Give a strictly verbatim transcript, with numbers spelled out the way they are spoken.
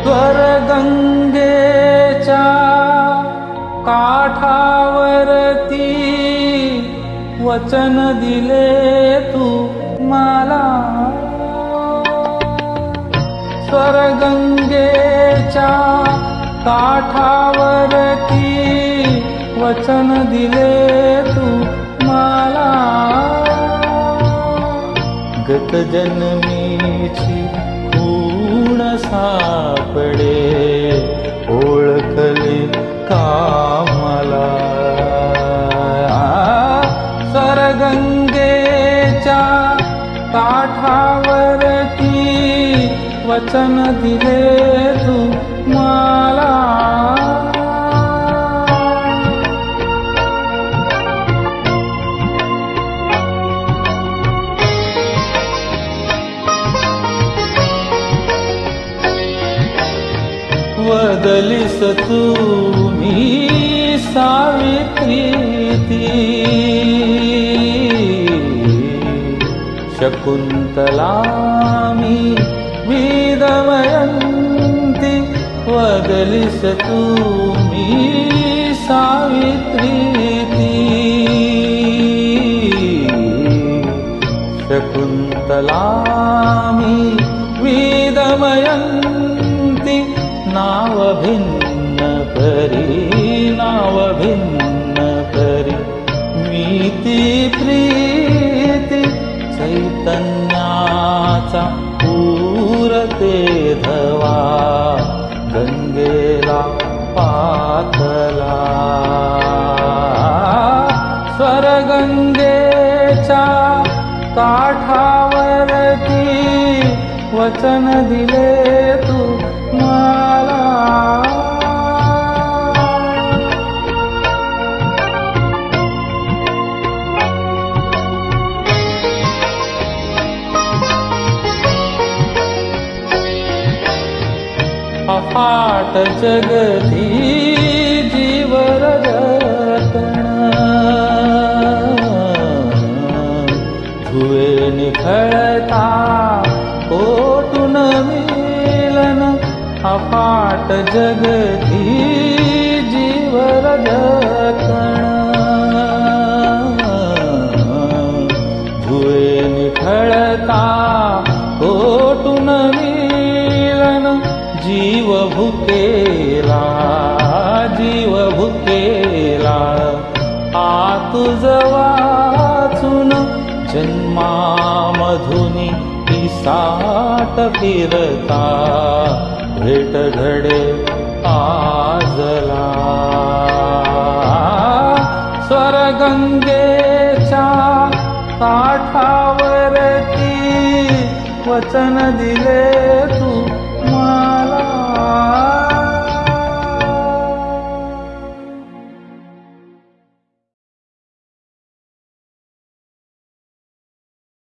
स्वर्गंगेच्या काठावरती वचन दिले तू मला, स्वर्गंगेच्या काठावरती वचन दिले तू मला, गत जन्मीची खूण सापडे ओळखले का मला, स्वर्गंगेच्या काठावरती वचन दिले तू मला, वदलीस तू मी सावित्री ती, शकुंतला मी वेदमयंती, वदलीस तू मी सावित्री ती, शकुंतला मी वेदमयंती, नाव भिन्न परी नाव भिन्न परी, मी ती प्रीती चैतन्याचा पूर ते धवा, गंगेला पातला, स्वर्गंगेच्या काठावरती वचन दिले तू मला, अफाट जगती जीवर रतन, धुवे निखळता कोटून मिलन, अफाट जगती जीवर रतन, धुवे निखळता कोटून मिलन, जीव भुकेला जीव भुकेला आतुज वाचून, जन्मामधुनी पिसाट फिरता, भेट घडे आजला, स्वर्गंगेच्या काठावरती वचन दिले